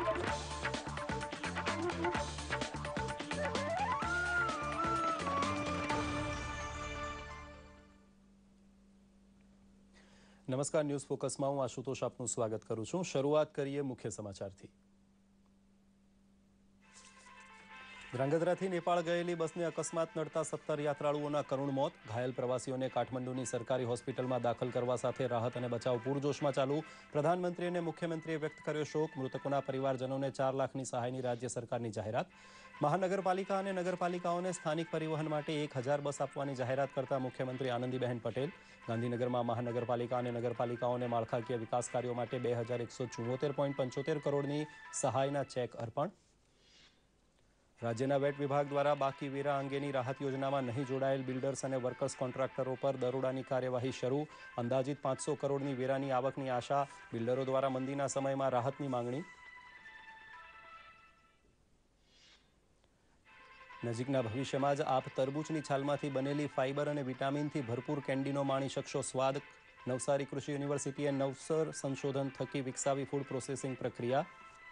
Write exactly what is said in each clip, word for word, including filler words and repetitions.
નમસ્કાર, ન્યૂઝ ફોકસમાં હું આશુતોષ આપનું સ્વાગત કરું છું। શરૂઆત કરીએ મુખ્ય સમાચારથી। ધ્રાંગધ્રાથી નેપાળ ગયેલી બસને અકસ્માત નડતા સત્તર યાત્રાળુઓના કરુણ મોત। ઘાયલ પ્રવાસીઓને કાઠમંડુની સરકારી હોસ્પિટલમાં દાખલ કરવા સાથે રાહત અને બચાવ પૂરજોશમાં ચાલુ। પ્રધાનમંત્રી અને મુખ્યમંત્રીએ વ્યક્ત કર્યો શોક। મૃતકોના પરિવારજનોને ચાર લાખની સહાયની રાજ્ય સરકારની જાહેરાત। મહાનગરપાલિકા અને નગરપાલિકાઓને સ્થાનિક પરિવહન માટે એક હજાર બસ આપવાની જાહેરાત કરતા મુખ્યમંત્રી આનંદીબહેન પટેલ। ગાંધીનગરમાં મહાનગરપાલિકા અને નગરપાલિકાઓને માળખાકીય વિકાસ કાર્યો માટે બે હજાર એકસો ચુમ્મોતેર પોઈન્ટ પંચોતેર કરોડની સહાયના ચેક અર્પણ। રાજ્યના વેટ વિભાગ દ્વારા બાકી વેરા અંગેની રાહત યોજનામાં નહીં જોડાયેલ બિલ્ડર્સ અને વર્કર્સ કોન્ટ્રાક્ટરો પર દરોડાની કાર્યવાહી શરૂ। અંદાજિત પાંચસો કરોડની વેરાની આવકની આશા। બિલ્ડરો દ્વારા મંદીના સમયમાં રાહતની માંગણી। નજીકના ભવિષ્યમાં જ આપ તરબૂચની છાલમાંથી બનેલી ફાઇબર અને વિટામિનથી ભરપૂર કેન્ડીનો માણી શકશો સ્વાદ। નવસારી કૃષિ યુનિવર્સિટીએ નવસર સંશોધન થકી વિકસાવી ફૂડ પ્રોસેસિંગ પ્રક્રિયા।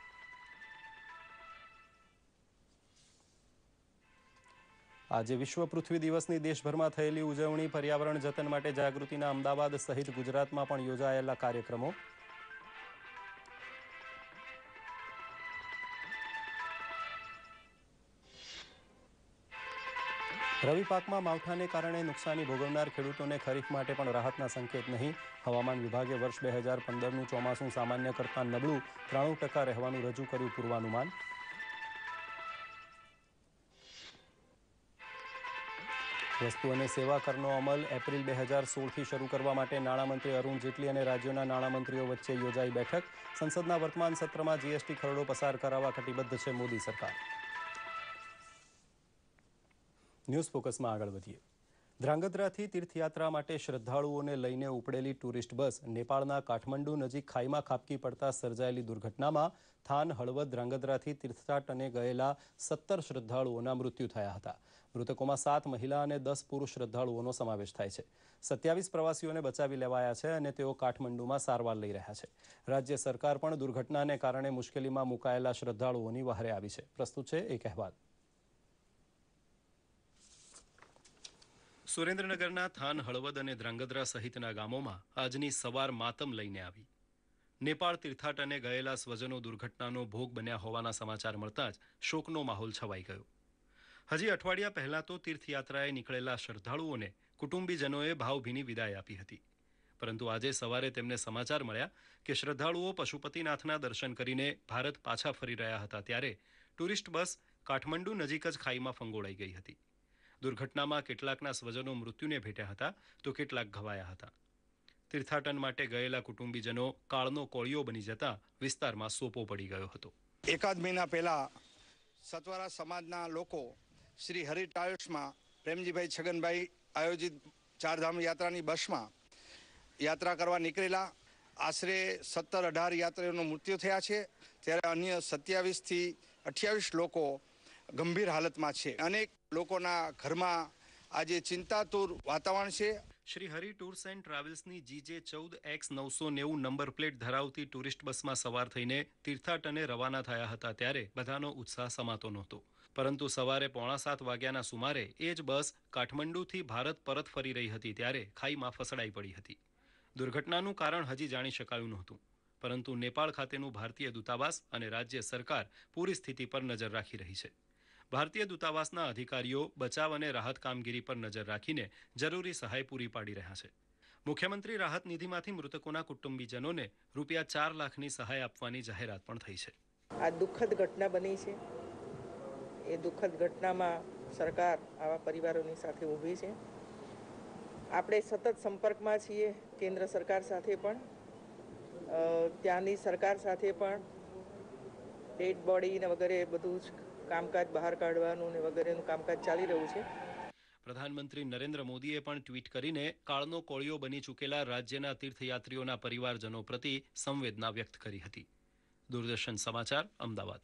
આજે વિશ્વ પૃથ્વી દિવસની દેશભરમાં થયેલી ઉજવણી। પર્યાવરણ જતન માટે જાગૃતિના અમદાવાદ સહિત ગુજરાતમાં પણ યોજાયેલા કાર્યક્રમો। રવિ પાકમાં માવઠાને કારણે નુકસાની ભોગવનાર ખેડૂતોને ખરીફ માટે પણ રાહતના સંકેત નહીં। હવામાન વિભાગે વર્ષ બે હજાર પંદરનું ચોમાસું સામાન્ય કરતાં નબળું ત્રાણું ટકા રહેવાનું રજૂ કર્યું પૂર્વાનુમાન। વસ્તુ અને સેવા કરનો અમલ એપ્રિલ બે હજાર સોળથી શરૂ કરવા માટે નાણામંત્રી અરુણ જેટલી અને રાજ્યોના નાણામંત્રીઓ વચ્ચે યોજાઈ બેઠક। સંસદના વર્તમાન સત્રમાં જીએસટી ખરડો પસાર કરાવવા કટિબદ્ધ છે મોદી સરકાર। ન્યૂઝ ફોકસમાં આગળ વધીએ। ધ્રાંગધ્રાથી તીર્થયાત્રા માટે શ્રદ્ધાળુઓને લઈને ઉપડેલી ટુરિસ્ટ બસ નેપાળના કાઠમંડુ નજીક ખાઈમાં ખાબકી પડતા સર્જાયેલી દુર્ઘટનામાં થાન હળવદ ધ્રાંગધ્રાથી તીર્થાટને ગયેલા સત્તર શ્રદ્ધાળુઓના મૃત્યુ થયા હતા। મૃતકોમાં સાત મહિલા અને દસ પુરુષ શ્રદ્ધાળુઓનો સમાવેશ થાય છે। સત્યાવીસ પ્રવાસીઓને બચાવી લેવાયા છે અને તેઓ કાઠમંડુમાં સારવાર લઈ રહ્યા છે। રાજ્ય સરકાર પણ દુર્ઘટનાને કારણે મુશ્કેલીમાં મુકાયેલા શ્રદ્ધાળુઓની વહારે આવી છે। પ્રસ્તુત છે એક અહેવાલ। સુરેન્દ્રનગરના થાન હળવદ અને ધ્રાંગધ્રા સહિતના ગામોમાં આજની સવાર માતમ લઈને આવી। નેપાળ તીર્થાટને ગયેલા સ્વજનો દુર્ઘટનાનો ભોગ બન્યા હોવાના સમાચાર મળતા જ શોકનો માહોલ છવાઈ ગયો। હજી અઠવાડિયા પહેલા તો તીર્થયાત્રાએ નીકળેલા શ્રદ્ધાળુઓને કુટુંબીજનોએ ભાવભીની વિદાય આપી હતી, પરંતુ આજે સવારે તેમને સમાચાર મળ્યા કે શ્રદ્ધાળુઓ પશુપતિનાથના દર્શન કરીને ભારત પાછા ફરી રહ્યા હતા ત્યારે ટુરિસ્ટ બસ કાઠમંડુ નજીક જ ખાઈમાં ફંગોળાઈ ગઈ હતી। દુર્ઘટનામાં કેટલાકના સ્વજનો મૃત્યુને ભેટ્યા હતા તો કેટલાક ઘવાયા હતા। તીર્થાટન માટે ગયેલા કુટુંબીજનો કાળનો કોળિયો બની જતા વિસ્તારમાં સોપો પડી ગયો હતો। એકાદ મહિના પહેલા સતવારા સમાજના લોકો શ્રી હરિ ટ્રાવેલ્સમાં પ્રેમજીભાઈ છગનભાઈ આયોજિત ચારધામ યાત્રાની બસમાં યાત્રા કરવા નીકળેલા। આશરે સત્તર અઢાર યાત્રીઓનું મૃત્યુ થયા છે, ત્યારે અન્ય સત્યાવીસથી અઠ્યાવીસ લોકો ગંભીર હાલતમાં છે। અનેક લોકોના ઘરમાં આજે ચિંતાતુર વાતાવરણ છે। શ્રી હરિ ટૂર્સ એન્ડ ટ્રાવેલ્સની જીજે ચૌદ એક્સ નવસો નેવું નંબર પ્લેટ ધરાવતી ટુરિસ્ટ બસમાં સવાર થઈને તીર્થાટને રવાના થયા હતા ત્યારે બધાનો ઉત્સાહ સમાતો નહોતો, પરંતુ સવારે પોણા સાત વાગ્યાના સુમારે એ જ બસ કાઠમંડુથી ભારત પરત ફરી રહી હતી ત્યારે ખાઈમાં ફસડાઈ પડી હતી। દુર્ઘટનાનું કારણ હજી જાણી શકાયું નહોતું, પરંતુ નેપાળ ખાતેનું ભારતીય દૂતાવાસ અને રાજ્ય સરકાર પૂરી સ્થિતિ પર નજર રાખી રહી છે। ભારતીય દૂતાવાસના અધિકારીઓ બચાવ અને રાહત કામગીરી પર નજર રાખીને જરૂરી સહાય પૂરી પાડી રહ્યા છે। મુખ્યમંત્રી રાહત નિધિમાંથી મૃતકોના કુટુંબીજનોને રૂપિયા ચાર લાખની સહાય આપવાની જાહેરાત પણ થઈ છે। આ દુઃખદ ઘટના બની છે, એ દુઃખદ ઘટનામાં સરકાર આવા પરિવારોની સાથે ઊભી છે। આપણે સતત સંપર્કમાં છીએ કેન્દ્ર સરકાર સાથે પણ, ત્યાંની સરકાર સાથે પણ ડેડ બોડી ને વગેરે બધું જ કામકાજ બહાર કાઢવાનું ને વગેરેનું કામકાજ ચાલી રહ્યું છે। પ્રધાનમંત્રી નરેન્દ્ર મોદીએ પણ ટ્વીટ કરીને કાળનો કોળિયો બની ચૂકેલા રાજ્યના તીર્થયાત્રીઓના પરિવારજનો પ્રતિ સંવેદના વ્યક્ત કરી હતી। દૂરદર્શન સમાચાર, અમદાવાદ।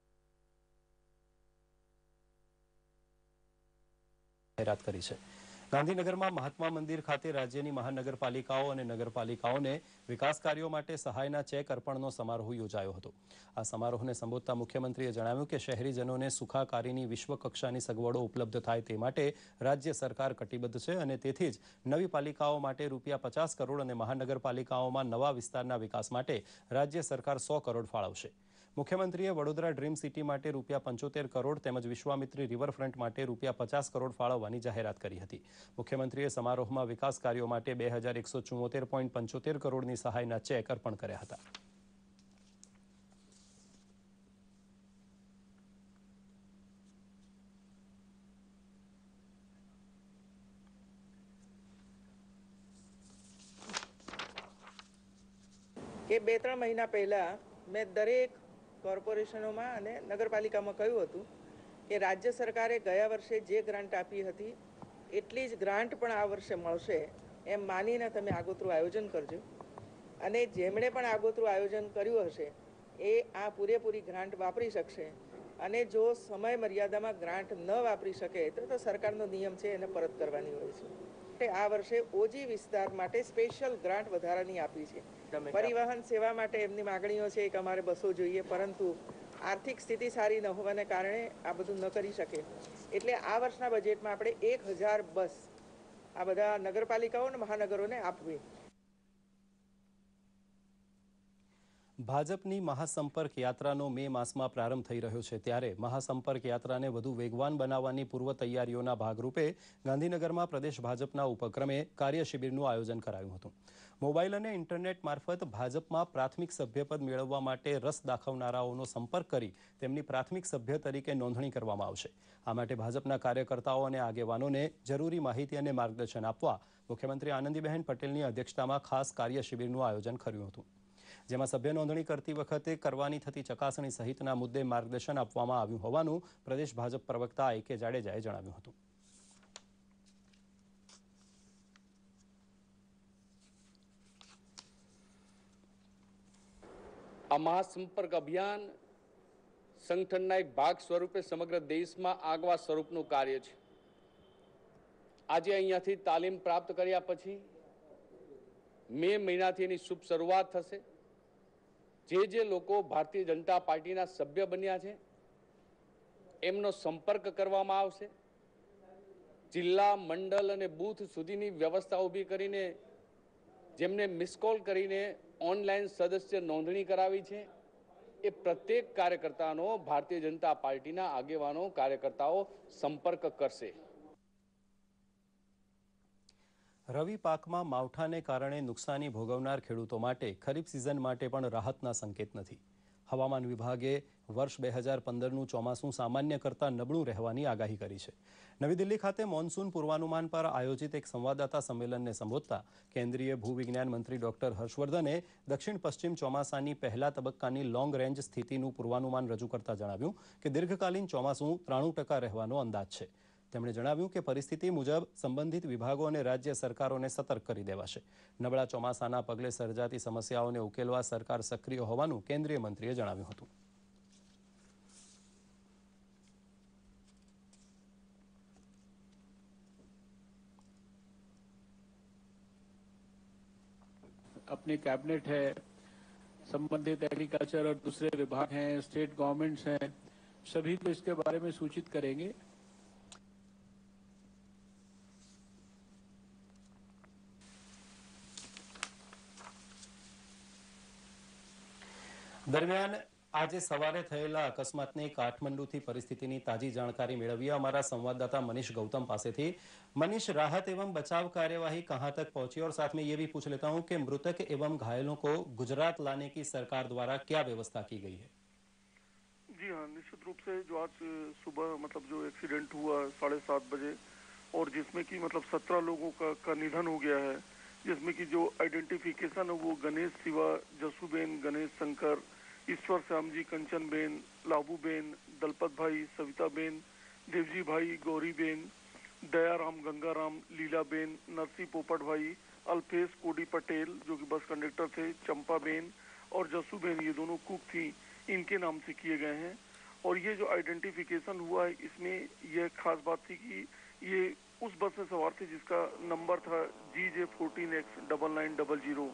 જાહેરાત કરી છે। ગાંધીનગરમાં મહાત્મા મંદિર ખાતે રાજ્યની મહાનગરપાલિકાઓ અને નગરપાલિકાઓને વિકાસ કાર્યો માટે સહાયના ચેક અર્પણનો સમારોહ યોજાયો હતો. આ સમારોહને સંબોધતા મુખ્યમંત્રીએ જણાવ્યું કે શહેરીજનોને સુખાકારીની વિશ્વકક્ષાની સગવડો ઉપલબ્ધ થાય તે માટે રાજ્ય સરકાર કટિબદ્ધ છે અને તેથી જ નવી પાલિકાઓ માટે રૂપિયા પચાસ કરોડ અને મહાનગરપાલિકાઓમાં નવા વિસ્તારના વિકાસ માટે રાજ્ય સરકાર સો કરોડ ફાળવશે. મુખ્યમંત્રીએ વડોદરા ડ્રીમ સિટી માટે રૂપિયા પંચોતેર કરોડ તેમજ વિશ્વામિત્રી રિવરફ્રન્ટ માટે રૂપિયા પચાસ કરોડ ફાળવવાની જાહેરાત કરી હતી. મુખ્યમંત્રીએ સમારોહમાં વિકાસ કાર્યો માટે બે હજાર એકસો ચુમ્મોતેર પોઈન્ટ પંચોતેર કરોડની સહાયના ચેક અર્પણ કર્યા હતા. કે બે ત્રણ મહિના પહેલા મેં દરેક કોર્પોરેશનોમાં અને નગરપાલિકામાં કહ્યું હતું કે રાજ્ય સરકારે ગયા વર્ષે જે ગ્રાન્ટ આપી હતી એટલી જ ગ્રાન્ટ પણ આ વર્ષે મળશે એમ માનીને તમે આગોતરું આયોજન કરજો અને જેમણે પણ આગોતરું આયોજન કર્યું હશે એ આ પૂરેપૂરી ગ્રાન્ટ વાપરી શકશે અને જો સમય મર્યાદામાં ગ્રાન્ટ ન વાપરી શકે તો તો સરકારનો નિયમ છે એને પરત કરવાની હોય છે. આ વર્ષે ઓજી વિસ્તાર માટે સ્પેશિયલ ગ્રાન્ટ વધારાની આપી છે. પરિવહન સેવા માટે એમની માગણીઓ છે કે અમારે બસો જોઈએ, પરંતુ આર્થિક સ્થિતિ સારી ન હોવાને કારણે આ બધું ન કરી શકે. એટલે આ વર્ષના બજેટમાં આપણે એક હજાર બસ આ બધા નગરપાલિકાઓ અને મહાનગરોને આપવી. ભાજપની મહાસંપર્ક યાત્રાનો મે માસમાં પ્રારંભ થઈ રહ્યો છે ત્યારે મહાસંપર્ક યાત્રાને વધુ વેગવાન બનાવવાની પૂર્વ તૈયારીઓના ભાગરૂપે ગાંધીનગરમાં પ્રદેશ ભાજપના ઉપક્રમે કાર્યશિબિરનું આયોજન કરાયું હતું. મોબાઈલ અને ઇન્ટરનેટ મારફત ભાજપમાં પ્રાથમિક સભ્યપદ મેળવવા માટે રસ દાખવનારાઓનો સંપર્ક કરી તેમની પ્રાથમિક સભ્ય તરીકે નોંધણી કરવામાં આવશે. આ માટે ભાજપના કાર્યકર્તાઓ અને આગેવાનોને જરૂરી માહિતી અને માર્ગદર્શન આપવા મુખ્યમંત્રી આનંદીબહેન પટેલની અધ્યક્ષતામાં ખાસ કાર્યશિબિરનું આયોજન કર્યું હતું, જેમાં સભ્ય નોંધણી કરતી વખતે કરવાની થતી ચકાસણી સહિતના મુદ્દે માર્ગદર્શન આપવામાં આવ્યું હોવાનું પ્રદેશ ભાજપ પ્રવક્તા એ કે જાડેજાએ જણાવ્યું હતું. આ મહાસંપર્ક અભિયાન સંગઠનના એક ભાગ સ્વરૂપે સમગ્ર દેશમાં આગવા સ્વરૂપનું કાર્ય છે. આજે અહીંયાથી તાલીમ પ્રાપ્ત કર્યા પછી મે મહિનાથી એની શુભ શરૂઆત થશે. જે જે લોકો ભારતીય જનતા પાર્ટીના સભ્ય બન્યા છે એમનો સંપર્ક કરવામાં આવશે. જિલ્લા, મંડળ અને બૂથ સુધીની વ્યવસ્થા ઊભી કરીને જેમને મિસ કોલ કરીને ઓનલાઈન સદસ્ય નોંધણી કરાવી છે એ પ્રત્યેક કાર્યકર્તાનો ભારતીય જનતા પાર્ટીના આગેવાનો કાર્યકર્તાઓ સંપર્ક કરશે. રવિ પાકમાં માવઠાને કારણે નુકસાની ભોગવનાર ખેડૂતો માટે ખરીફ સિઝન માટે પણ રાહતના સંકેત નથી. હવામાન વિભાગે વર્ષ બે હજાર પંદરનું ચોમાસું સામાન્ય કરતાં નબળું રહેવાની આગાહી કરી છે. નવી દિલ્હી ખાતે મોન્સૂન પૂર્વાનુમાન પર આયોજિત એક સંવાદદાતા સંમેલનને સંબોધતા કેન્દ્રીય ભૂવિજ્ઞાન મંત્રી ડોક્ટર હર્ષવર્ધને દક્ષિણ પશ્ચિમ ચોમાસાની પહેલા તબક્કાની લોંગ રેન્જ સ્થિતિનું પૂર્વાનુમાન રજૂ કરતા જણાવ્યું કે દીર્ઘકાલીન ચોમાસું ત્રાણું ટકા રહેવાનો અંદાજ છે. તેમણે જણાવ્યું કે પરિસ્થિતિ મુજબ સંબંધિત વિભાગો અને રાજ્ય સરકારોને સતર્ક કરી દેવાશે. નબળા ચોમાસાના પગલે સર્જાતી સમસ્યાઓને ઉકેલવા સરકાર સક્રિય હોવાનું કેન્દ્રીય મંત્રીએ જણાવ્યું હતું. अपने कैबिनेट है, संबंधित एग्रीकल्चर और दूसरे विभाग हैं, स्टेट गवर्नमेंट्स हैं, सभी को इसके बारे में सूचित करेंगे. દરમિયાન આજે સવારે થયેલા અકસ્માતની કાઠમંડુથી પરિસ્થિતિની તાજી જાણકારી મેળવીએ हमारा संवाददाता मनीष गौतम पास थी. मनीष, राहत एवं बचाव कार्यवाही कहां तक पहुंची और साथ में ये भी पूछ लेता हूं कि मृतक एवं घायलों को गुजरात लाने की सरकार द्वारा क्या व्यवस्था की गई है? जी हाँ, निश्चित रूप से जो आज सुबह मतलब जो एक्सीडेंट हुआ साढ़े सात बजे और जिसमें कि मतलब सत्रह लोगों का, का निधन हो गया है, जिसमें कि जो आइडेंटिफिकेशन है वो गणेश शिवा, जसूबेन, गणेश शंकर, ईश्वर श्याम जी, कंचन बेन, लाबू बेन, दलपत भाई, सविता बेन, देवजी भाई, गौरी बेन, दयाराम, गंगाराम, लीला बेन, नरसी पोपट भाई, अल्पेश कोडी पटेल जो कि बस कंडक्टर थे, चंपा बेन और जसू बेन, ये दोनों कुक थी, इनके नाम से किए गए हैं. और ये जो आइडेंटिफिकेशन हुआ है इसमें यह खास बात थी कि ये उस बस में सवार थे जिसका नंबर था G J fourteen X double nine double zero.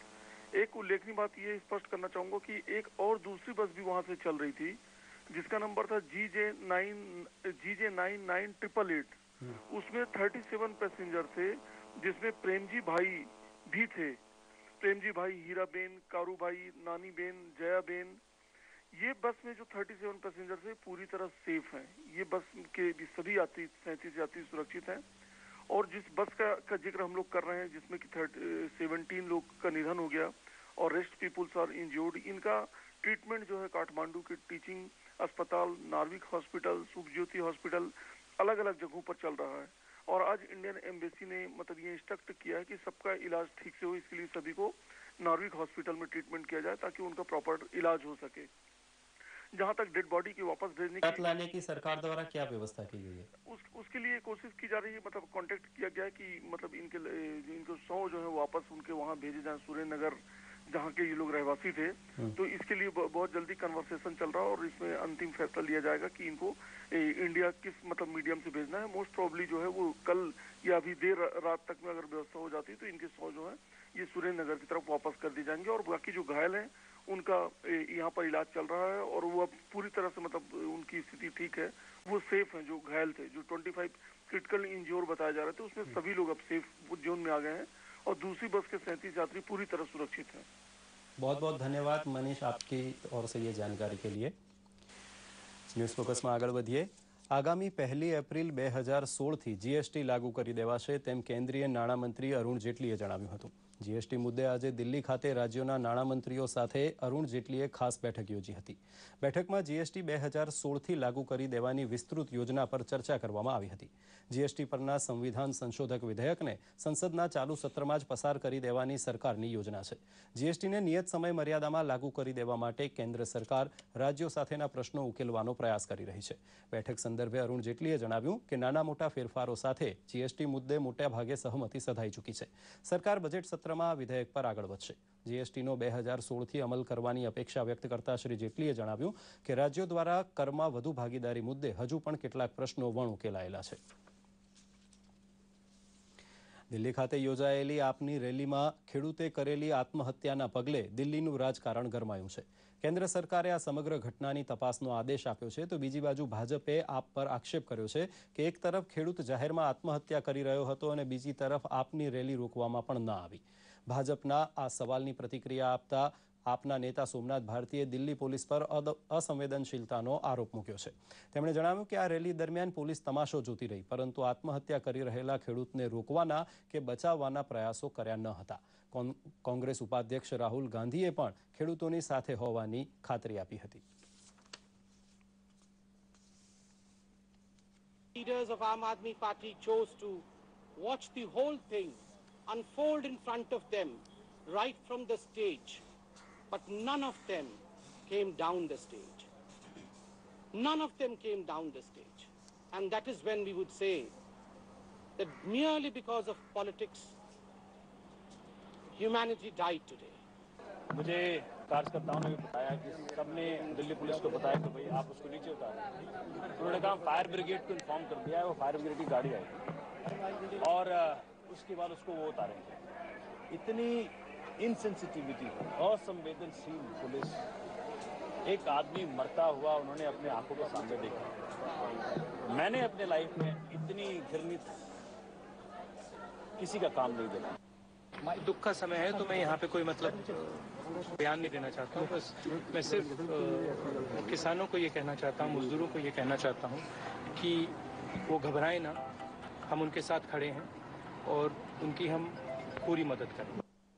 एक उल्लेखनीय बात ये स्पष्ट करना चाहूंगा कि एक और दूसरी बस भी वहां से चल रही थी जिसका नंबर था G J nine G J nine nine triple eight. उसमें थर्टी सेवन पैसेंजर थे जिसमें प्रेमजी भाई भी थे। प्रेमजी भाई, हीरा बेन, कारू भाई, नानी बेन, जया बेन। ये बस में जो थर्टी सेवन पैसेंजर थे पूरी तरह सेफ हैं। ये बस के भी सभी यात्री सैंतीस यात्री सुरक्षित हैं। और जिस बस का, का जिक्र हम लोग कर रहे हैं जिसमें कि सेवनटीन लोग का निधन हो गया और रेस्ट पीपुल्स आर इंजर्ड, इनका ट्रीटमेंट जो है काठमांडू के टीचिंग अस्पताल, नार्विक हॉस्पिटल, सुखज्योति हॉस्पिटल, अलग अलग जगहों पर चल रहा है। और आज इंडियन एम्बेसी ने मतलब ये इंस्ट्रक्ट किया है कि सबका इलाज ठीक से हो, इसके लिए सभी को नार्विक हॉस्पिटल में ट्रीटमेंट किया जाए ताकि उनका प्रॉपर इलाज हो सके। जहां तक डेड बॉडी की वापस भेजने की लाने की सरकार द्वारा क्या व्यवस्था की गई है? उस उसके लिए कोशिश की जा रही है। मतलब कांटेक्ट किया गया है कि मतलब इनके इनको सौ जो है वापस उनके वहां भेजे जाए, सुरेंद्रनगर जहाँ के ये लोग रहवासी थे। तो इसके लिए बहुत जल्दी कन्वर्सेशन चल रहा है और इसमें अंतिम फैसला लिया जाएगा कि इनको इंडिया किस मतलब मीडियम से भेजना है। मोस्ट प्रोबेबली जो है वो कल या अभी देर रात तक में अगर व्यवस्था हो जाती है तो इनके सौ जो है ये सुरेंद्रनगर की तरफ वापस कर दी जाएंगे। और बाकी जो घायल हैं उनका यहाँ पर इलाज चल रहा है और वो अब पूरी तरह से मतलब उनकी स्थिति ठीक है, वो सेफ हैं। जो घायल थे, जो पच्चीस क्रिटिकल इंज्योर बताए जा रहे थे, उसमें सभी लोग अब सेफ जोन में आ गए हैं और दूसरी बस के सैंतीस यात्री पूरी तरह सुरक्षित हैं। बहुत बहुत धन्यवाद मनीष आपकी ओर से ये जानकारी के लिए। ન્યૂઝ ફોકસમાં આગળ વધીએ। આગામી પહેલી એપ્રિલ બે હજાર સોળથી જીએસટી લાગુ કરી દેવાશે તેમ કેન્દ્રીય નાણામંત્રી અરુણ જેટલીએ જણાવ્યું હતું। જીએસટી મુદ્દે આજે દિલ્હી ખાતે રાજ્યોના નાણામંત્રીઓ સાથે અરુણ જેટલીએ ખાસ બેઠક યોજી હતી। બેઠકમાં જીએસટી બે હજાર સોળથી લાગુ કરી દેવાની વિસ્તૃત યોજના પર ચર્ચા કરવામાં આવી હતી। જીએસટી પરના સંવિધાન સંશોધક વિધેયકને સંસદના ચાલુ સત્રમાં જ પસાર કરી દેવાની સરકારની યોજના છે। જીએસટીને નિયત સમય મર્યાદામાં લાગુ કરી દેવા માટે કેન્દ્ર સરકાર રાજ્યો સાથેના પ્રશ્નો ઉકેલવાનો પ્રયાસ કરી રહી છે। બેઠક સંદર્ભે અરુણ જેટલીએ જણાવ્યું કે નાના મોટા ફેરફારો સાથે જીએસટી મુદ્દે મોટા ભાગે સહમતિ સધાઈ ચૂકી છે। સરકાર બજેટ સત્રમાં આ વિધેયક પર આગળ વધશે। જીએસટીનો બે હજાર સોળથી અમલ કરવાની અપેક્ષા વ્યક્ત કરતા શ્રી જેટલીએ જણાવ્યું કે રાજ્યો દ્વારા કરમાં વધુ ભાગીદારી મુદ્દે હજુ પણ કેટલાક પ્રશ્નો વણ ઉકેલાયેલા છે। દિલ્હી ખાતે યોજાયેલી આપની રેલીમાં ખેડૂતે કરેલી આત્મહત્યાના પગલે દિલ્હીનું રાજકારણ ગરમાયું છે। કેન્દ્ર સરકારે આ સમગ્ર ઘટનાની તપાસનો આદેશ આપ્યો છે તો બીજી બાજુ ભાજપે આપ પર આક્ષેપ કર્યો છે કે એક તરફ ખેડૂત જાહેરમાં આત્મહત્યા કરી રહ્યો હતો અને બીજી તરફ આપની રેલી રોકવામાં પણ ન આવી। ભાજપના આ સવાલની પ્રતિક્રિયા આપતા આપના नेता सोमनाथ भारतीए दिल्ली पुलिस पर असंवेदनशीलताનો આરોપ મૂક્યો છે। તેમણે જણાવ્યું કે આ રેલી દરમિયાન પોલીસ તમાશો જોતી રહી પરંતુ આત્મહત્યા કરી રહેલા ખેડૂતને રોકવાના કે બચાવવાના પ્રયાસો કર્યા ન હતા। કોંગ્રેસ ઉપાધ્યક્ષ રાહુલ ગાંધીએ પણ ખેડૂતોની સાથે હોવાની ખાતરી આપી હતી। Leaders of Aam Aadmi Party chose to watch the whole thing unfold in front of them right from the stage. But none of them came down the stage. None of them came down the stage. And that is when we would say that merely because of politics, humanity died today. मुझे कार्यकर्ताओं ने भी बताया कि सबने Delhi police को बताया कि भाई आप उसको नीचे उतारें। उन्होंने कहा फायर ब्रिगेड को इन्फॉर्म कर दिया है, वो फायर ब्रिगेड की गाड़ी आई और उसके बाद उसको वो उतारेंगे। इतनी इनसेंसिटिविटी, असंवेदनशील पुलिस, एक आदमी मरता हुआ उन्होंने अपने आंखों के सामने देखा। मैंने अपने लाइफ में इतनी घृणित किसी का काम नहीं देखा। दुख का समय है तो मैं यहाँ पे कोई मतलब बयान नहीं देना चाहता हूँ। बस मैं सिर्फ किसानों को ये कहना चाहता हूँ, मजदूरों को ये कहना चाहता हूँ कि वो घबराएं ना, हम उनके साथ खड़े हैं और उनकी हम पूरी मदद करें।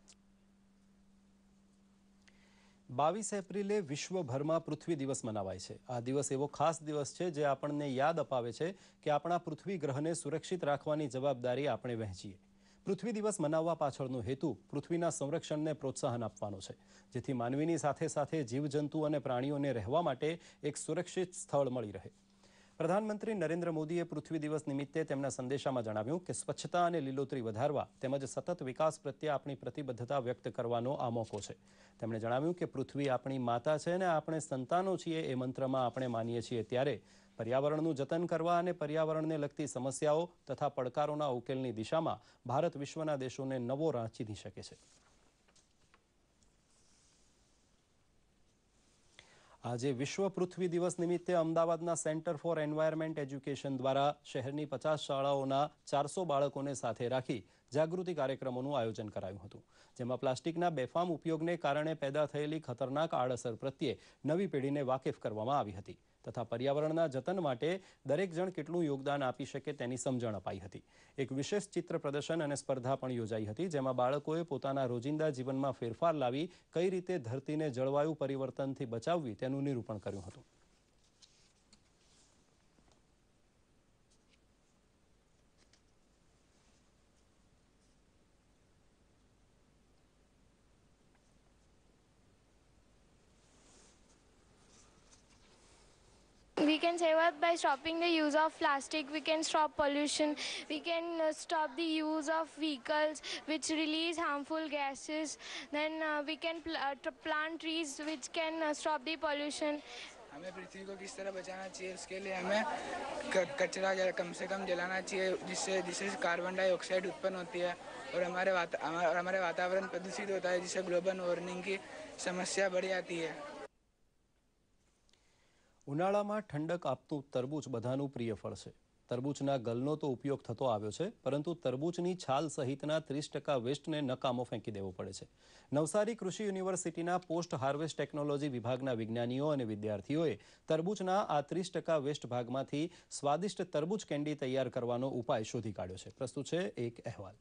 બાવીસ એપ્રિલે વિશ્વભરમાં પૃથ્વી દિવસ મનાવાય છે। આ દિવસ એવો ખાસ દિવસ છે જે આપણને યાદ અપાવે છે કે આપણા પૃથ્વી ગ્રહને સુરક્ષિત રાખવાની જવાબદારી આપણે વહેંચીએ। પૃથ્વી દિવસ મનાવવા પાછળનો હેતુ પૃથ્વીના સંરક્ષણને પ્રોત્સાહન આપવાનો છે જેથી માનવીની સાથે સાથે જીવજંતુ અને પ્રાણીઓને રહેવા માટે એક સુરક્ષિત સ્થળ મળી રહે। પ્રધાનમંત્રી નરેન્દ્ર મોદીએ પૃથ્વી દિવસ નિમિત્તે તેમના સંદેશામાં જણાવ્યું કે સ્વચ્છતા અને લીલોતરી વધારવા તેમજ સતત વિકાસ પ્રત્યે આપણી પ્રતિબદ્ધતા વ્યક્ત કરવાનો આ મોકો છે। તેમણે જણાવ્યું કે પૃથ્વી આપણી માતા છે અને આપણે સંતાનો છીએ એ મંત્રમાં આપણે માનીએ છીએ ત્યારે પર્યાવરણનું જતન કરવા અને પર્યાવરણને લગતી સમસ્યાઓ તથા પડકારોના ઉકેલની દિશામાં ભારત વિશ્વના દેશોને નવો રાહ ચીંધી શકે છે. આજે વિશ્વ પૃથ્વી દિવસ નિમિત્તે અમદાવાદના સેન્ટર ફોર એન્વાયરમેન્ટ એજ્યુકેશન દ્વારા શહેરની પચાસ શાળાઓના ચારસો બાળકોને સાથે રાખી જાગૃતિ કાર્યક્રમોનું આયોજન કરાયું હતું, જેમાં પ્લાસ્ટિકના બેફામ ઉપયોગને કારણે પેદા થયેલી ખતરનાક આડઅસર પ્રત્યે નવી પેઢીને વાકેફ કરવામાં આવી હતી તથા પર્યાવરણના જતન માટે દરેક જણ કેટલું યોગદાન આપી શકે તેની સમજણ અપાઈ હતી. એક વિશેષ ચિત્ર પ્રદર્શન અને સ્પર્ધા પણ યોજાઈ હતી, જેમાં બાળકોએ પોતાના રોજિંદા જીવનમાં ફેરફાર લાવી કઈ રીતે ધરતીને જળવાયુ પરિવર્તનથી બચાવવી તેનું નિરૂપણ કર્યું હતું. We can save Earth by stopping the use of plastic. We can stop pollution. We can uh, stop the use of vehicles which release harmful gases. Then uh, we can pl uh, to plant trees which can uh, stop the pollution. हमें पृथ्वी को किस तरह बचाना चाहिए, इसके लिए हमें कचरा कम से कम जलाना चाहिए, जिससे जिससे कार्बन डाइऑक्साइड उत्पन्न होती है और हमारे वाता और हमारे वातावरण प्रदूषित होता है, जिससे ग्लोबल वार्मिंग की समस्या बढ़ जाती है. ઉનાળામાં ઠંડક આપતું તરબૂચ બધાનું પ્રિય ફળ છે. તરબૂચના ગલનો તો ઉપયોગ થતો આવ્યો છે, પરંતુ તરબૂચની છાલ સહિતના ત્રીસ ટકા વેસ્ટને નકામો ફેંકી દેવો પડે છે. નવસારી કૃષિ યુનિવર્સિટીના પોસ્ટ હાર્વેસ્ટ ટેકનોલોજી વિભાગના વિજ્ઞાનીઓ અને વિદ્યાર્થીઓએ તરબૂચના આ ત્રીસ ટકા વેસ્ટ ભાગમાંથી સ્વાદિષ્ટ તરબૂચ કેન્ડી તૈયાર કરવાનો ઉપાય શોધી કાઢ્યો છે. પ્રસ્તુત છે એક અહેવાલ.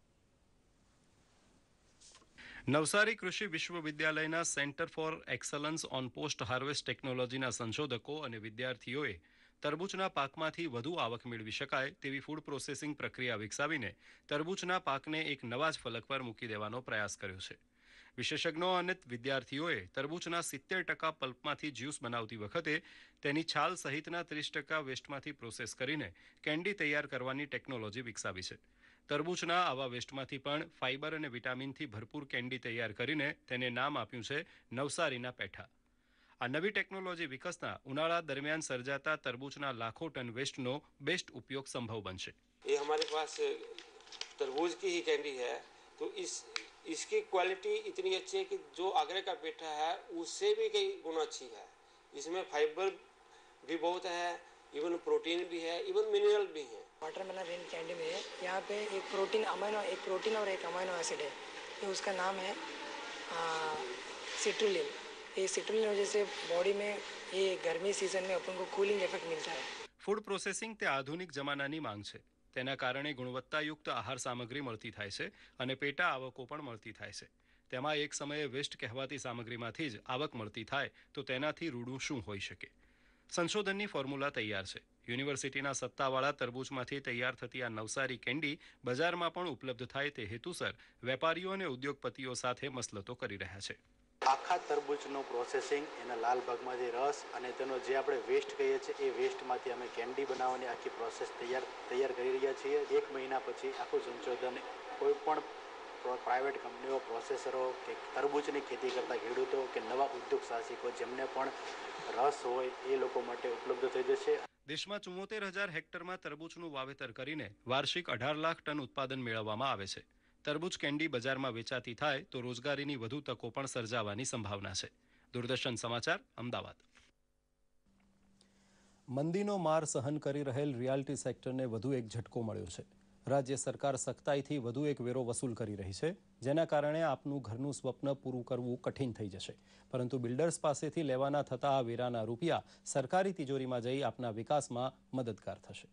નવસારી કૃષિ વિશ્વવિદ્યાલયના center for excellence on post harvest ટેકનોલોજીના સંશોધકો અને વિદ્યાર્થીઓએ તરબૂચના પાકમાંથી વધુ આવક મેળવી શકાય તેવી ફૂડ પ્રોસેસિંગ પ્રક્રિયા વિકસાવીને તરબૂચના પાકને એક નવા જ ફલક પર મૂકી દેવાનો પ્રયાસ કર્યો છે. વિશેષજ્ઞો અને વિદ્યાર્થીઓએ તરબૂચના સિત્તેર ટકા પલ્પમાંથી જ્યુસ બનાવતી વખતે તેની છાલ સહિતના ત્રીસ ટકા વેસ્ટમાંથી પ્રોસેસ કરીને કેન્ડી તૈયાર કરવાની ટેકનોલોજી વિકસાવી છે. તરબૂચના આવા વેસ્ટમાંથી પણ ફાઇબર અને વિટામિનથી ભરપૂર કેન્ડી તૈયાર કરીને તેને નામ આપ્યું છે નવસારીના પેઠા. આ નવી ટેકનોલોજી વિકસતા ઉનાળા દરમિયાન સર્જાતા તરબૂચના લાખો ટન વેસ્ટનો બેસ્ટ ઉપયોગ સંભવ બનશે. ये हमारे पास तरबूज की ही कैंडी है, तो इस इसकी क्वालिटी इतनी अच्छी है कि जो आगरे का पेठा है उससे भी कई गुना अच्छी है. इसमें फाइबर भी बहुत है, इवन प्रोटीन भी है, इवन मिनरल भी है. वाटरमेलन रेन कैंडी में यहाँ पे एक प्रोटीन अमीनो एक प्रोटीन और एक अमीनो एसिड है, ये उसका नाम है सिट्रुलिन. ये सिट्रुलिन वजह से बॉडी में ये गर्मी सीजन में अपन को कूलिंग इफेक्ट मिलता है. ફૂડ પ્રોસેસિંગ તે આધુનિક જમાનાની માંગ છે. તેના કારણે ગુણવત્તાયુક્ત આહાર સામગ્રી મળતી થાય છે અને પેટા આવકો પણ મળતી થાય છે. તેમાં એક સમયે વેસ્ટ કહેવાતી સામગ્રીમાંથી જ આવક મળતી થાય તો તેનાથી રૂડું શું હોઈ શકે. સંશોધનની ફોર્મ્યુલા તૈયાર છે. યુનિવર્સિટીના સત્તાવાળા તરબૂચમાંથી તૈયાર થતી આ નવસારી કેન્ડી બજારમાં પણ ઉપલબ્ધ થાય તે હેતુસર વેપારીઓ અને ઉદ્યોગપતિઓ સાથે મસલતો કરી રહ્યા છે. આખા તરબૂચનું પ્રોસેસિંગ, એના લાલ ભાગમાં જે રસ અને તેનો જે આપણે વેસ્ટ કહીએ છીએ એ વેસ્ટમાંથી અમે કેન્ડી બનાવવાની આખી પ્રોસેસ તૈયાર તૈયાર કરી રહ્યા છીએ. એક મહિના પછી આખું સંશોધન કોઈ પણ પ્રાઇવેટ કંપનીઓ, પ્રોસેસરો કે તરબૂચની ખેતી કરતા ખેડૂતો કે નવા ઉદ્યોગ સાહસિકો જેમને પણ રસ હોય એ લોકો માટે ઉપલબ્ધ થઈ જશે. દેશમાં ચુમ્મોતેર હજાર હેક્ટરમાં તરબૂચનું વાવેતર કરીને વાર્ષિક અઢાર લાખ ટન ઉત્પાદન મેળવવામાં આવે છે. તરબૂચ કેન્ડી બજારમાં વેચાતી થાય તો રોજગારીની વધુ તકો પણ સર્જાવાની સંભાવના છે. દૂરદર્શન સમાચાર, અમદાવાદ. મંદીનો માર સહન કરી રહેલ રિયાલિટી સેક્ટરને વધુ એક ઝટકો મળ્યો છે. રાજ્ય સરકાર સખ્તાઈથી વધુ એક વેરો વસૂલ કરી રહી છે, જેના કારણે આપનું ઘરનું સ્વપ્ન પૂરું કરવું કઠિન થઈ જશે. પરંતુ બિલ્ડર્સ પાસેથી લેવાના થતા આ વેરાના રૂપિયા સરકારી તિજોરીમાં જઈ આપના વિકાસમાં મદદગાર થશે.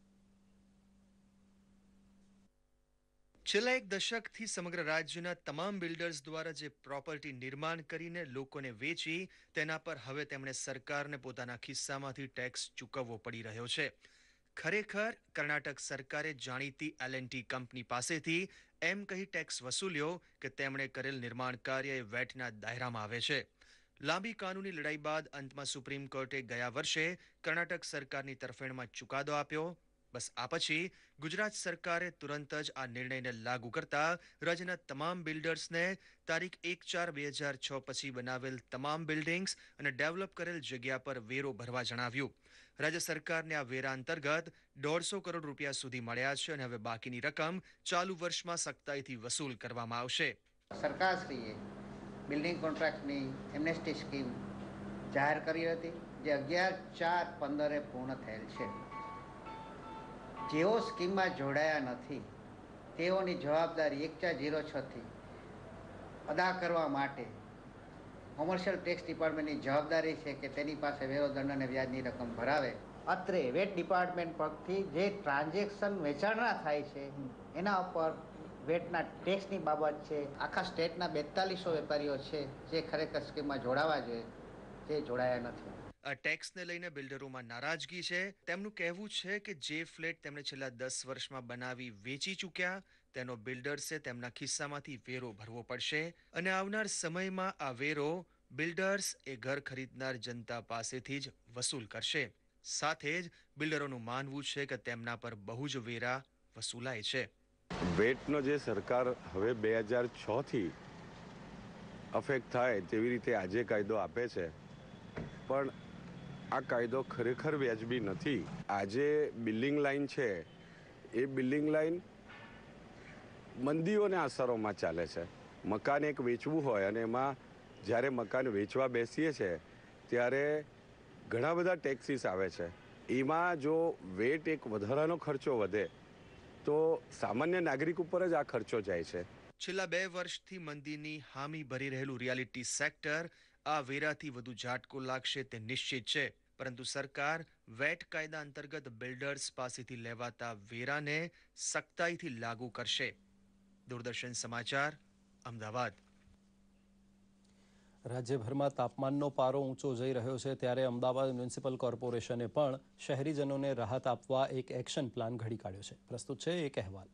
છેલ્લા એક દશકથી સમગ્ર રાજ્યના તમામ બિલ્ડર્સ દ્વારા જે પ્રોપર્ટી નિર્માણ કરીને લોકોને વેચી, તેના પર હવે તેમણે સરકારને પોતાના ખિસ્સામાંથી ટેક્સ ચૂકવવો પડી રહ્યો છે. ખરેખર કર્ણાટક સરકારે જાણીતી એલ એન્ડ ટી કંપની પાસેથી એમ કહી ટેક્સ વસૂલ્યો કે તેમણે કરેલ નિર્માણ કાર્ય એ વેટના દાયરામાં આવે છે. લાંબી કાનૂની લડાઈ બાદ અંતમાં સુપ્રીમ કોર્ટે ગયા વર્ષે કર્ણાટક સરકારની તરફેણમાં ચુકાદો આપ્યો. બસ આ પછી ગુજરાત સરકારે તુરંત જ આ નિર્ણયને લાગુ કરતા રાજ્યના તમામ બિલ્ડર્સને તારીખ એક ચાર બે હજાર છ પછી બનાવેલ તમામ બિલ્ડિંગ્સ અને ડેવલપ કરેલ જગ્યા પર વેરો ભરવા જણાવ્યું. રાજ્ય સરકારને આ વેરા અંતર્ગત દોઢસો કરોડ રૂપિયા સુધી મળ્યા છે અને હવે બાકીની રકમ ચાલુ વર્ષમાં સખ્તાઈથી વસૂલ કરવામાં આવશે. સરકારશ્રીએ બિલ્ડિંગ કોન્ટ્રાક્ટની એમનેસ્ટી સ્કીમ જાહેર કરી હતી, જે અગિયાર ચાર પંદરે પૂર્ણ થયેલ છે. જેઓ સ્કીમમાં જોડાયા નથી તેઓની જવાબદારી એક ચાર ઝીરો છ થી અદા કરવા માટે કોમર્શિયલ ટેક્સ ડિપાર્ટમેન્ટની જવાબદારી છે કે તેની પાસે વેરો દંડ અને વ્યાજની રકમ ભરાવે. અત્રે વેટ ડિપાર્ટમેન્ટ પરથી જે ટ્રાન્ઝેક્શન વેચાણના થાય છે એના ઉપર વેટના ટેક્સની બાબત છે. આખા સ્ટેટના બેતાલીસો વેપારીઓ છે જે ખરેખર સ્કીમમાં જોડાવા જોઈએ, જે જોડાયા નથી. આ ટેક્સને લઈને બિલ્ડરોમાં નારાજગી છે. તેમનું કહેવું છે કે જે ફ્લેટ તેમણે છેલ્લા દસ વર્ષમાં બનાવી વેચી ચૂક્યા તેનો બિલ્ડર્સે તેમના ખિસ્સામાંથી વેરો ભરવો પડશે અને આવનાર સમયમાં આ વેરો બિલ્ડર્સ એ ઘર ખરીદનાર જનતા પાસેથી જ વસૂલ કરશે. સાથે જ બિલ્ડરોનું માનવું છે કે તેમના પર બહુ જ વેરા વસૂલાય છે. વેટનો જે સરકાર હવે બે હજાર છ થી અફેક્ટ થાય તેવી રીતે આજે કાયદો આપે છે, પણ આ કાયદો ખરેખર વ્યાજબી નથી. આજે બિલ્ડિંગ લાઇન છે એ બિલ્ડિંગ લાઇન મંદીઓના અસરોમાં ચાલે છે. મકાન એક વેચવું હોય અને એમાં જ્યારે મકાન વેચવા બેસીએ છીએ ત્યારે ઘણા બધા ટેક્સીસ આવે છે. એમાં જો વેટ એક વધારાનો ખર્ચો વધે તો સામાન્ય નાગરિક ઉપર જ આ ખર્ચો જાય છે. છેલ્લા બે વર્ષથી મંદીની હામી ભરી રહેલું રિયાલિટી સેક્ટર આ વેરાથી વધુ ઝાટકો લાગશે તે નિશ્ચિત છે, પરંતુ સરકાર વેટ કાયદા અંતર્ગત બિલ્ડર્સ પાસેથી લેવાતા વેરાને સખ્તાઈથી લાગુ કરશે. દૂરદર્શન સમાચાર, અમદાવાદ. રાજ્યભરમાં તાપમાનનો પારો ઊંચો જઈ રહ્યો છે ત્યારે અમદાવાદ મ્યુનિસિપલ કોર્પોરેશને પણ શહેરીજનોને રાહત આપવા એક એક્શન પ્લાન ઘડી કાઢ્યો છે. પ્રસ્તુત છે એક અહેવાલ.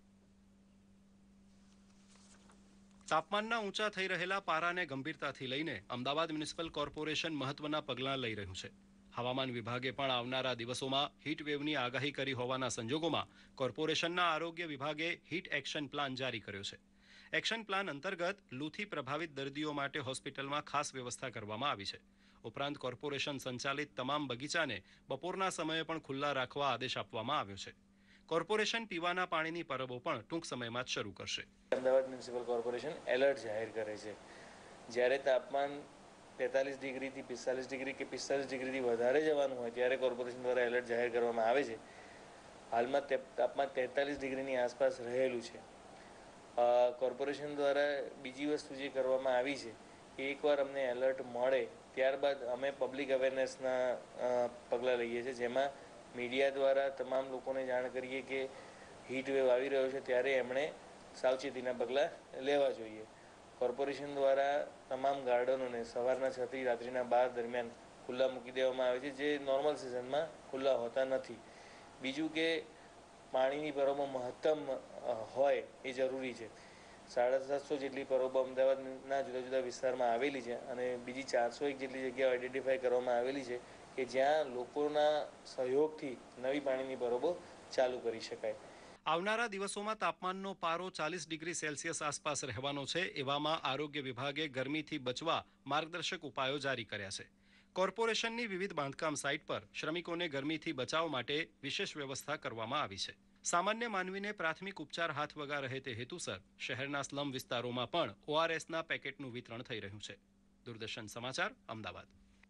તાપમાનના ઊંચા થઈ રહેલા પારાને ગંભીરતાથી લઈને અમદાવાદ મ્યુનિસિપલ કોર્પોરેશન મહત્વના પગલાં લઈ રહ્યું છે. હવામાન વિભાગે પણ આવનારા દિવસોમાં હીટવેવની આગાહી કરી હોવાના સંજોગોમાં કોર્પોરેશનના આરોગ્ય વિભાગે હીટ એક્શન પ્લાન જારી કર્યો છે. એક્શન પ્લાન અંતર્ગત લૂથી પ્રભાવિત દર્દીઓ માટે હોસ્પિટલમાં ખાસ વ્યવસ્થા કરવામાં આવી છે. ઉપરાંત કોર્પોરેશન સંચાલિત તમામ બગીચાને બપોરના સમયે પણ ખુલ્લા રાખવા આદેશ આપવામાં આવ્યો છે. કોર્પોરેશન પીવાના પાણીની પરબો પણ ટૂંક સમયમાં જ શરૂ કરશે. અમદાવાદ મ્યુનિસિપલ કોર્પોરેશન એલર્ટ જાહેર કરે છે. જ્યારે તાપમાન તેતાલીસ ડિગ્રીથી પિસ્તાલીસ ડિગ્રી કે પિસ્તાલીસ ડિગ્રીથી વધારે જવાનું હોય ત્યારે કોર્પોરેશન દ્વારા એલર્ટ જાહેર કરવામાં આવે છે. હાલમાં તાપમાન તેતાલીસ ડિગ્રીની આસપાસ રહેલું છે. કોર્પોરેશન દ્વારા બીજી વસ્તુ જે કરવામાં આવી છે કે એકવાર અમને એલર્ટ મળે ત્યારબાદ અમે પબ્લિક અવેરનેસના પગલાં લઈએ છીએ, જેમાં મીડિયા દ્વારા તમામ લોકોને જાણ કરીએ કે હીટ વેવ આવી રહ્યો છે ત્યારે એમણે સાવચેતીના પગલાં લેવા જોઈએ. કોર્પોરેશન દ્વારા તમામ ગાર્ડનોને સવારના છ થી રાત્રિના બાર દરમિયાન ખુલ્લા મૂકી દેવામાં આવે છે, જે નોર્મલ સિઝનમાં ખુલ્લા હોતા નથી. બીજું કે પાણીની પરબો મહત્તમ હોય એ જરૂરી છે. સાડા સાતસો જેટલી પરબો અમદાવાદના જુદા જુદા વિસ્તારમાં આવેલી છે અને બીજી ચારસો એક જેટલી જગ્યાઓ આઈડેન્ટિફાઈ કરવામાં આવેલી છે કે જ્યાં લોકોના સહયોગથી નવી પાણીની પરબો ચાલુ કરી શકાય. આવનારા દિવસોમાં તાપમાનનો પારો ચાલીસ ડિગ્રી સેલ્સિયસ આસપાસ રહેવાનો છે. એવામાં આરોગ્ય વિભાગે ગરમીથી બચવા માર્ગદર્શક ઉપાયો જારી કર્યા છે. કોર્પોરેશનની વિવિધ બાંધકામ સાઇટ પર શ્રમિકોને ગરમીથી બચાવ માટે વિશેષ વ્યવસ્થા કરવામાં આવી છે. સામાન્ય માનવીને પ્રાથમિક ઉપચાર હાથ વગા રહે તે હેતુસર શહેરના સ્લમ વિસ્તારોમાં પણ ઓઆરએસના પેકેટનું વિતરણ થઈ રહ્યું છે. દૂરદર્શન સમાચાર, અમદાવાદ.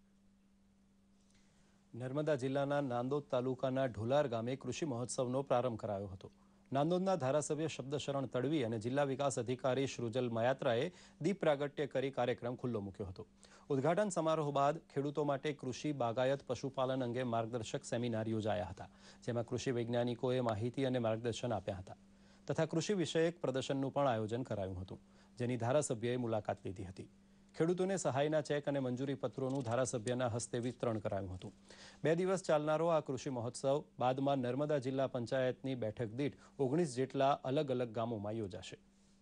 નર્મદા જિલ્લાના નાંદોદ તાલુકાના ઢોલાર ગામે કૃષિ મહોત્સવનો પ્રારંભ કરાયો હતો. નાંદોદના ધારાસભ્ય શબ્દશરણ તડવી અને જિલ્લા વિકાસ અધિકારી શ્રુજલ મયાત્રાએ દીપ પ્રાગટ્ય કરી કાર્યક્રમ ખુલ્લો મૂક્યો હતો. ઉદ્ઘાટન સમારોહ બાદ ખેડૂતો માટે કૃષિ, બાગાયત, પશુપાલન અંગે માર્ગદર્શક સેમિનાર યોજાયા હતા, જેમાં કૃષિ વૈજ્ઞાનિકોએ માહિતી અને માર્ગદર્શન આપ્યા હતા તથા કૃષિ વિષયક પ્રદર્શનનું પણ આયોજન કરાયું હતું, જેની ધારાસભ્યએ મુલાકાત લીધી હતી. ખેડૂતોને સહાયના ચેક અને મંજૂરી પત્રોનું ધારાસભ્યના હસ્તે વિતરણ કરાયું હતું. બે દિવસ ચાલનારો આ કૃષિ મહોત્સવ બાદમાં નર્મદા જિલ્લા પંચાયતની બેઠક દીઠ ઓગણીસ જેટલા અલગ અલગ ગામોમાં યોજાશે.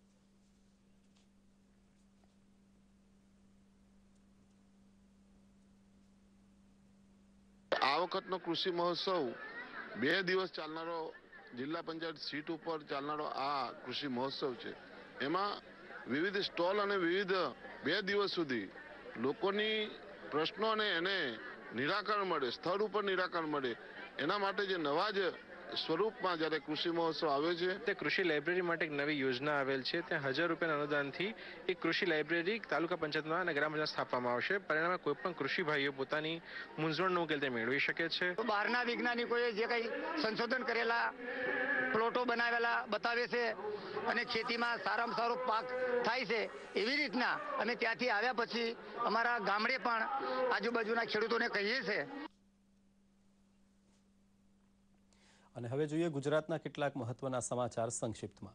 આ વખતનો કૃષિ મહોત્સવ બે દિવસ ચાલનારો જિલ્લા પંચાયત સીટ ઉપર ચાલનારો આ કૃષિ મહોત્સવ છે. એમાં વિવિધ સ્ટોલ અને વિવિધ બે દિવસ સુધી લોકોની પ્રશ્નો અને એને નિરાકરણ મળે, સ્થળ ઉપર નિરાકરણ મળે, એના માટે જે નવા જ સ્વરૂપમાં જ્યારે કૃષિ મહોત્સવ આવે છે. તે કૃષિ લાઇબ્રેરી માટે એક નવી યોજના આવેલ છે. ત્યાં હજાર રૂપિયાના અનુદાનથી એક કૃષિ લાઇબ્રેરી તાલુકા પંચાયતમાં અને ગ્રામ પંચાયત સ્થાપવામાં આવશે. પરિણામે કોઈ પણ કૃષિ ભાઈઓ પોતાની મૂંઝવણનો ઉકેલ તે મેળવી શકે છે. બહારના વૈજ્ઞાનિકોએ જે કંઈ સંશોધન કરેલા પ્લોટો બનાવેલા બતાવે છે અને ખેતીમાં સારામાં સારો પાક થાય છે, એવી રીતના અમે ત્યાંથી આવ્યા પછી અમારા ગામડે પણ આજુબાજુના ખેડૂતોને કહીએ છીએ. અને હવે જોઈએ ગુજરાતના કેટલાક મહત્વના સમાચાર સંક્ષિપ્તમાં.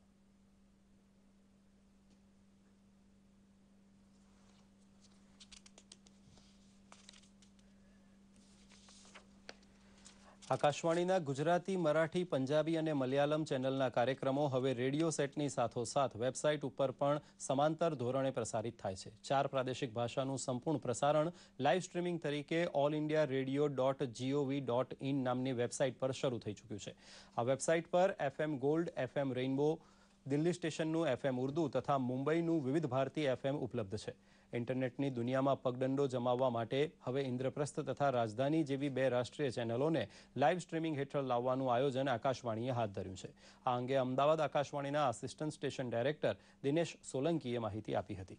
આકાશવાણીના ગુજરાતી, મરાઠી, પંજાબી અને મલયાલમ ચેનલના કાર્યક્રમો હવે રેડિયો સેટની સાથોસાથ વેબસાઇટ ઉપર પણ સમાંતર ધોરણે પ્રસારિત થાય છે. ચાર પ્રાદેશિક ભાષાનું સંપૂર્ણ પ્રસારણ લાઇવ સ્ટ્રીમિંગ તરીકે all India radio dot gov dot in નામની વેબસાઇટ પર શરૂ થઈ ચૂક્યું છે. આ વેબસાઇટ પર FM gold, FM rainbow, Delhi સ્ટેશનનું એફએમ ઉર્દુ તથા મુંબઈનું વિવિધ ભારતી એફએમ ઉપલબ્ધ છે. ઇન્ટરનેટની દુનિયામાં પગદંડો જમાવવા માટે હવે ઇન્દ્રપ્રસ્થ તથા રાજધાની જેવી બે રાષ્ટ્રીય ચેનલોને લાઇવ સ્ટ્રીમિંગ હેઠળ લાવવાનું આયોજન આકાશવાણીએ હાથ ધર્યું છે. આ અંગે અમદાવાદ આકાશવાણીના આસિસ્ટન્ટ સ્ટેશન ડાયરેક્ટર દિનેશ સોલંકીએ માહિતી આપી હતી.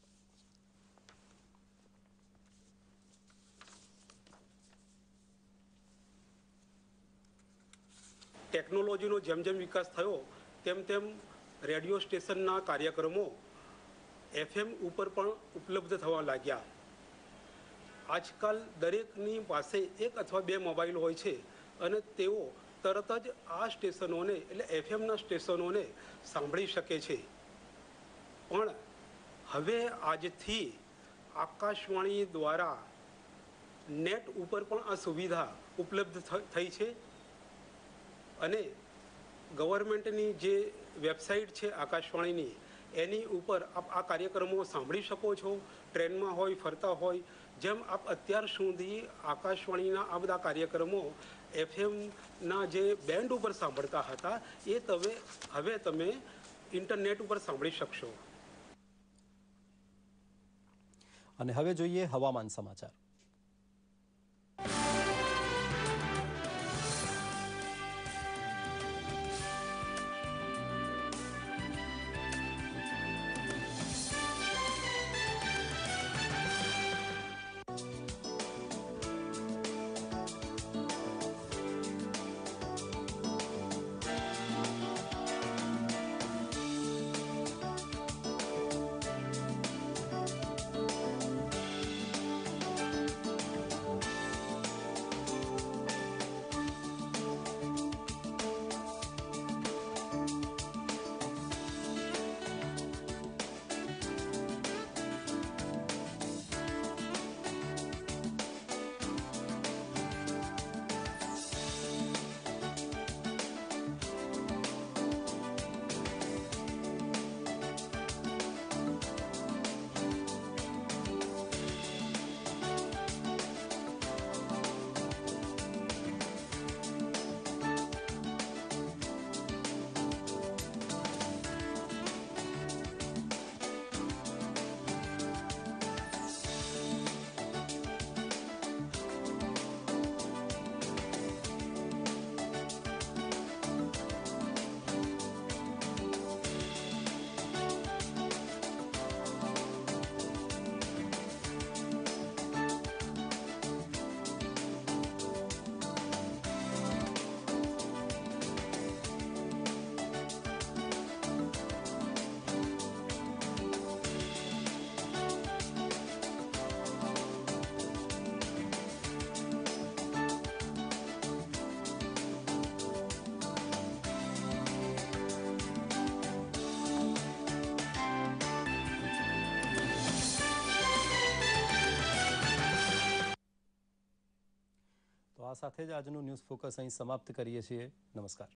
ટેકનોલોજીનો જેમ જેમ વિકાસ થયો તેમ તેમ રેડિયો સ્ટેશનના કાર્યક્રમો એફએમ ઉપર પણ ઉપલબ્ધ થવા લાગ્યા. આજકાલ દરેકની પાસે એક અથવા બે મોબાઈલ હોય છે અને તેઓ તરત જ આ સ્ટેશનોને એટલે એફએમના સ્ટેશનોને સાંભળી શકે છે. પણ હવે આજથી આકાશવાણી દ્વારા નેટ ઉપર પણ આ સુવિધા ઉપલબ્ધ થઈ છે અને ગવર્મેન્ટની જે વેબસાઇટ છે આકાશવાણીની એની ઉપર આપ આ કાર્યક્રમો સાંભળી શકો છો. ટ્રેનમાં હોય, ફરતા હોય, જેમ આપ અત્યાર સુધી આકાશવાણીના આ બધા કાર્યક્રમો એફએમના જે બેન્ડ ઉપર સાંભળતા હતા એ તમે હવે તમે ઇન્ટરનેટ ઉપર સાંભળી શકશો. અને હવે જોઈએ હવામાન સમાચાર. તો આ સાથે જ આજનું ન્યૂઝ ફોકસ અહીં સમાપ્ત કરીએ છીએ. નમસ્કાર.